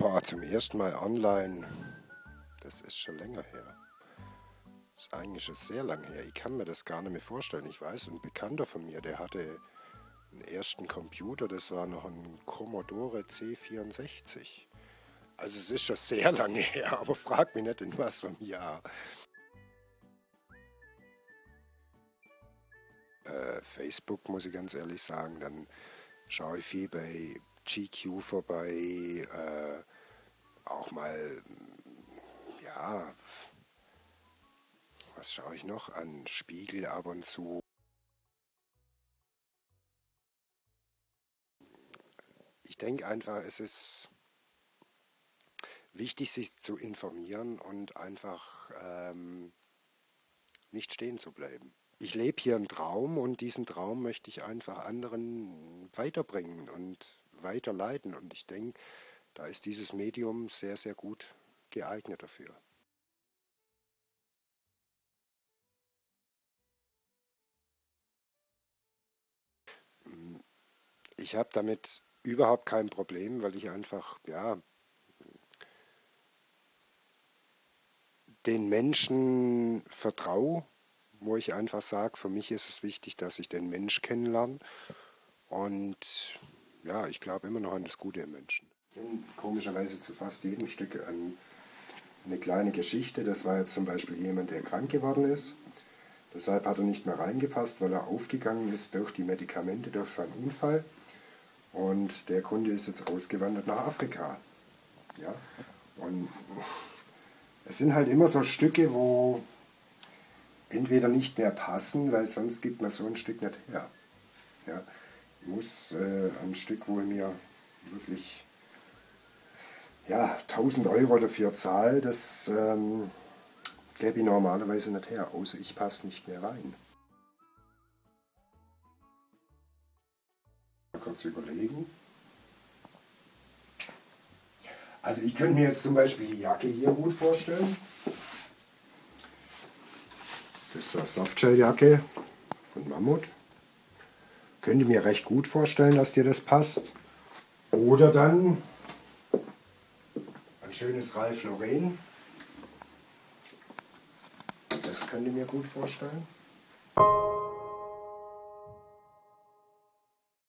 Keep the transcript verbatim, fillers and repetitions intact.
war zum ersten Mal online, das ist schon länger her. Das ist eigentlich schon sehr lange her. Ich kann mir das gar nicht mehr vorstellen. Ich weiß, ein Bekannter von mir, der hatte einen ersten Computer, das war noch ein Commodore C vierundsechzig. Also es ist schon sehr lange her, aber frag mich nicht in was für einem Jahr. Äh, Facebook, muss ich ganz ehrlich sagen, dann schaue ich viel bei G Q vorbei, äh, auch mal, ja, was schaue ich noch an? Spiegel ab und zu. Ich denke einfach, es ist wichtig, sich zu informieren und einfach ähm, nicht stehen zu bleiben. Ich lebe hier einen Traum und diesen Traum möchte ich einfach anderen weiterbringen und weiterleiten. Und ich denke, da ist dieses Medium sehr, sehr gut geeignet dafür. Ich habe damit überhaupt kein Problem, weil ich einfach, ja, den Menschen vertraue, wo ich einfach sage, für mich ist es wichtig, dass ich den Mensch kennenlerne. Und ja, ich glaube immer noch an das Gute im Menschen. Ich kenne komischerweise zu fast jedem Stück an eine kleine Geschichte. Das war jetzt zum Beispiel jemand, der krank geworden ist. Deshalb hat er nicht mehr reingepasst, weil er aufgegangen ist durch die Medikamente, durch seinen Unfall. Und der Kunde ist jetzt ausgewandert nach Afrika. Ja? Und es sind halt immer so Stücke, wo entweder nicht mehr passen, weil sonst gibt man so ein Stück nicht her. Ja? Ich muss äh, ein Stück, wo ich mir wirklich ja, tausend Euro dafür zahle, das ähm, gäbe ich normalerweise nicht her, außer ich passe nicht mehr rein. Mal kurz überlegen. Also ich könnte mir jetzt zum Beispiel die Jacke hier gut vorstellen. Das ist eine Softshell-Jacke von Mammut. Könnte mir recht gut vorstellen, dass dir das passt. Oder dann ein schönes Ralph Lauren. Das könnte ich mir gut vorstellen.